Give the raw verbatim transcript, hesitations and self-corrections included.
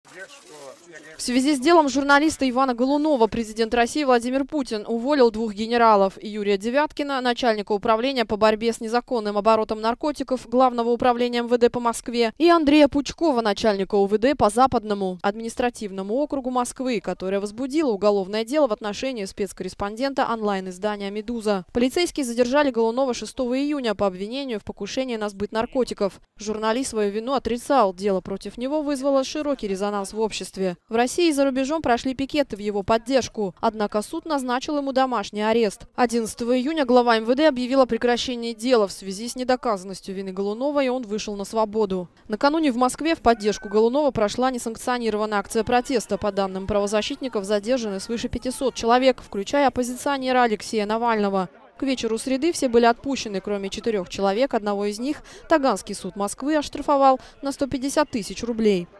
В связи с делом журналиста Ивана Голунова президент России Владимир Путин уволил двух генералов: Юрия Девяткина, начальника управления по борьбе с незаконным оборотом наркотиков Главного управления эм вэ дэ по Москве, и Андрея Пучкова, начальника о вэ дэ по Западному административному округу Москвы, которая возбудила уголовное дело в отношении спецкорреспондента онлайн-издания «Медуза». Полицейские задержали Голунова шестого июня по обвинению в покушении на сбыт наркотиков. Журналист свою вину отрицал. Дело против него вызвало широкий резонанс в обществе. В России и за рубежом прошли пикеты в его поддержку. Однако суд назначил ему домашний арест. одиннадцатого июня глава эм вэ дэ объявил о прекращении дела в связи с недоказанностью вины Голунова, и он вышел на свободу. Накануне в Москве в поддержку Голунова прошла несанкционированная акция протеста. По данным правозащитников, задержаны свыше пятисот человек, включая оппозиционера Алексея Навального. К вечеру среды все были отпущены, кроме четырех человек. Одного из них Таганский суд Москвы оштрафовал на сто пятьдесят тысяч рублей.